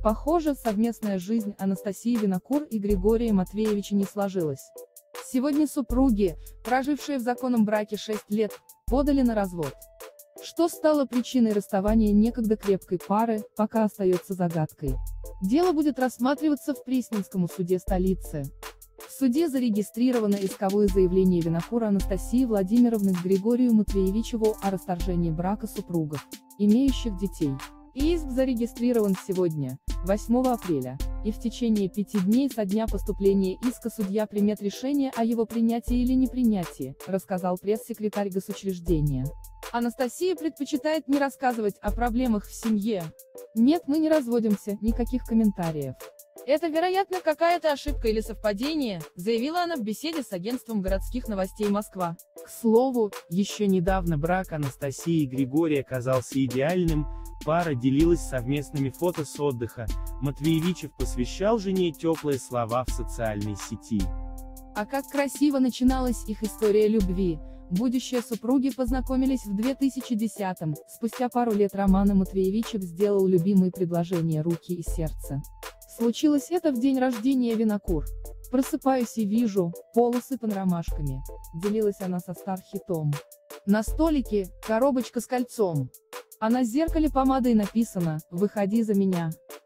Похоже, совместная жизнь Анастасии Винокур и Григория Матвеевича не сложилась. Сегодня супруги, прожившие в законном браке 6 лет, подали на развод. Что стало причиной расставания некогда крепкой пары, пока остается загадкой. Дело будет рассматриваться в Пресненском суде столицы. В суде зарегистрировано исковое заявление Винокур Анастасии Владимировны к Григорию Матвеевичу о расторжении брака супругов, имеющих детей. Иск зарегистрирован сегодня, 8 апреля, и в течение 5 дней со дня поступления иска судья примет решение о его принятии или непринятии, рассказал пресс-секретарь госучреждения. Анастасия предпочитает не рассказывать о проблемах в семье. Нет, мы не разводимся, никаких комментариев. Это, вероятно, какая-то ошибка или совпадение, заявила она в беседе с агентством городских новостей Москва. К слову, еще недавно брак Анастасии и Григория казался идеальным, пара делилась совместными фото с отдыха, Матвеевичев посвящал жене теплые слова в социальной сети. А как красиво начиналась их история любви. Будущие супруги познакомились в 2010-м, спустя пару лет Роман Матвеевичев сделал любимые предложения руки и сердце. Случилось это в день рождения Винокур. «Просыпаюсь и вижу полосы под ромашками», — делилась она со стар-хитом. На столике коробочка с кольцом, а на зеркале помадой написано «Выходи за меня».